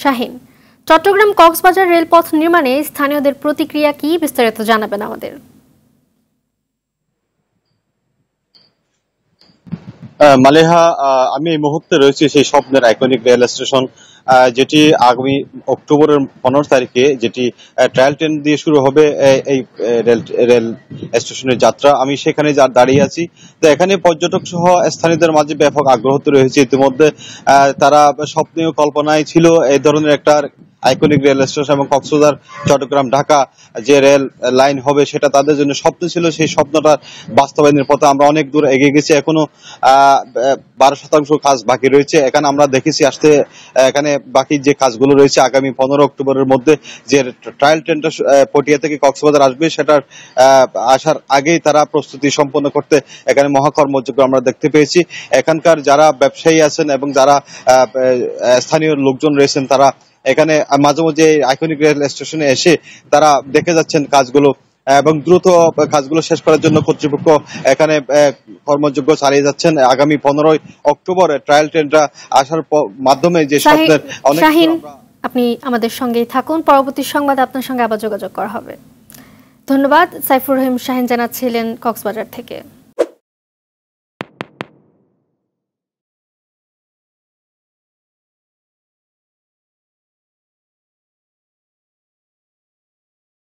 শাহিন, চট্টগ্রাম কক্সবাজার রেলপথ নির্মাণে স্থানীয়দের প্রতিক্রিয়া কি, বিস্তারিত জানাবেন আমাদের। মালেহা, আমি এই মুহূর্তে রয়েছি সেই স্বপ্নের আইকনিক রেল স্টেশন, যেটি আগামী অক্টোবরের 15 তারিখে যেটি ট্রায়াল ট্রেন দিয়ে শুরু হবে এই রেল স্টেশনের যাত্রা। আমি সেখানে দাঁড়িয়ে আছি। তো এখানে পর্যটক সহ স্থানীয়দের মাঝে ব্যাপক আগ্রহ তৈরি হয়েছে ইতিমধ্যে। তারা স্বপ্নীয় কল্পনায় ছিল এই ধরনের একটা আইকনিক রেল স্টেশন এবং কক্সবাজার, চট্টগ্রাম, ঢাকা যে রেল লাইন হবে সেটা তাদের জন্য স্বপ্ন ছিল। সেই স্বপ্নটা বাস্তবায়নের পথে আমরা অনেক দূর এগিয়ে গেছি। এখনো 12% কাজ বাকি রয়েছে। এখানে আমরা দেখেছি আসতে, এখানে বাকি যে কাজগুলো রয়েছে আগামী 15 অক্টোবরের মধ্যে যে ট্রায়াল ট্রেনটা পটিয়া থেকে কক্সবাজার আসবে, সেটার আসার আগেই তারা প্রস্তুতি সম্পন্ন করতে এখানে মহাকর্মযজ্ঞ আমরা দেখতে পেয়েছি। এখানকার যারা ব্যবসায়ী আছেন এবং যারা স্থানীয় লোকজন রয়েছেন, তারা এখানে মাঝে মাঝে আইকনিক রেল স্টেশনে এসে তারা দেখে যাচ্ছেন কাজগুলো এবং দ্রুত কাজগুলো শেষ করার জন্য কর্তৃপক্ষ এখানে কর্মযজ্ঞ চালিয়ে যাচ্ছেন। আগামী 15 অক্টোবর ট্রায়াল ট্রেনটা আসার মাধ্যমে যে স্বপ্নের অনেক। আপনি আমাদের সঙ্গেই থাকুন, পরবর্তী সংবাদ আপনার সঙ্গে আবার যোগাযোগ করা হবে। ধন্যবাদ। সাইফুর রহিম শাহিন জানাচ্ছিলেন কক্সবাজার থেকে।